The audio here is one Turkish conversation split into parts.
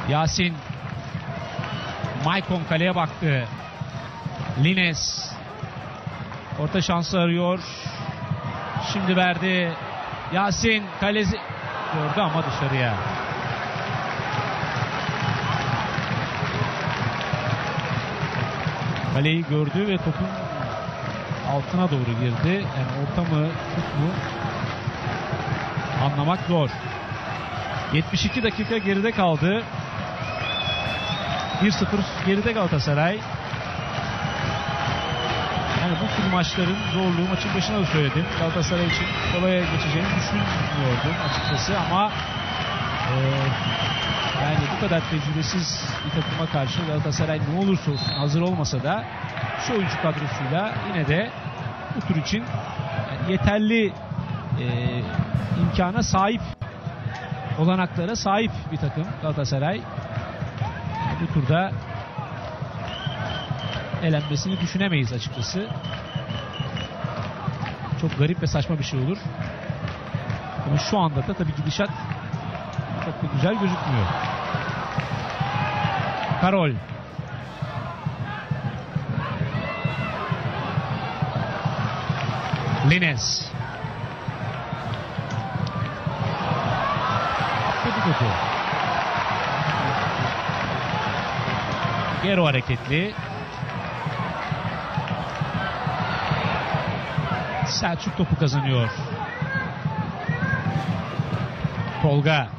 Yasin. Maicon kaleye baktı. Lines. Orta şansı arıyor. Şimdi verdi. Yasin kalesi gördü ama dışarıya. Kaleyi gördü ve topun altına doğru girdi. Yani orta mı, şut mu anlamak zor. 72 dakika geride kaldı. 1-0 geride Galatasaray. Yani bu tür maçların zorluğu, maçın başına da söyledim. Galatasaray için kolay geçeceğini düşünmüyordum açıkçası ama yani bu kadar tecrübesiz bir takıma karşı Galatasaray ne olursa olsun hazır olmasa da şu oyuncu kadrosuyla yine de bu tur için yani yeterli imkana sahip, olanaklara sahip bir takım Galatasaray. Bu turda elenmesini düşünemeyiz açıkçası. Çok garip ve saçma bir şey olur. Ama şu anda da tabii gidişat çok da güzel gözükmüyor. Karol. Lines. Kötü. Gero hareketli. Selçuk topu kazanıyor. Tolga.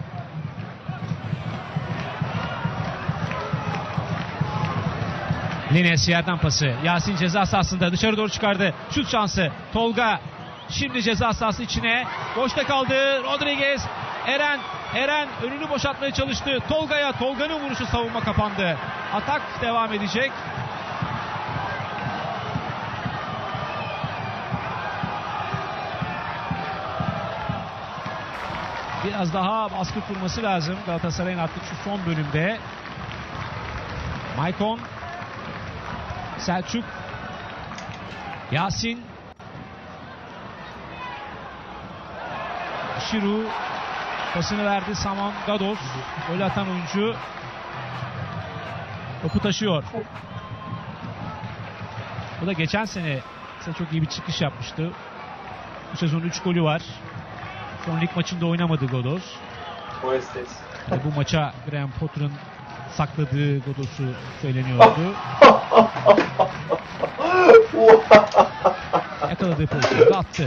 Lines yerden pası. Yasin ceza sahasında dışarı doğru çıkardı. Şut şansı. Tolga. Şimdi ceza sahası içine. Boşta kaldı. Rodriguez. Eren önünü boşaltmaya çalıştı. Tolga'ya. Tolga'nın vuruşu, savunma kapandı. Atak devam edecek. Biraz daha baskı kurması lazım Galatasaray'ın artık şu son bölümde. Maicon. Selçuk. Yasin. Şiru. Pasını verdi Saman Gados. Gol atan oyuncu. Topu taşıyor. Bu da geçen sene çok iyi bir çıkış yapmıştı. Bu sezon 3 golü var. Son lig maçında oynamadı Godos. Yani bu maça Graham Potter'ın sakladığı Godos'u söyleniyordu. Yakaladığı pozisyonda attı.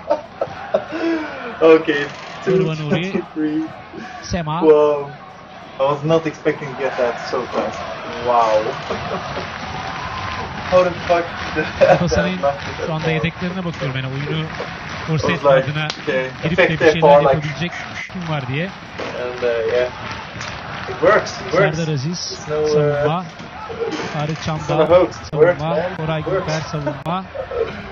Okay. Nuri. Sema. Wow. I was not expecting to get that so fast. Wow. How the fuck did Galatasaray'ın şu anda yedeklerine bakıyorum. Yani oyunu force etme adına girip de bir şeyler yapabilecek kim var diye. And yeah. It works. Serdar Aziz savunma. Tarık Çamdal savunma. Koray Gülper savunma.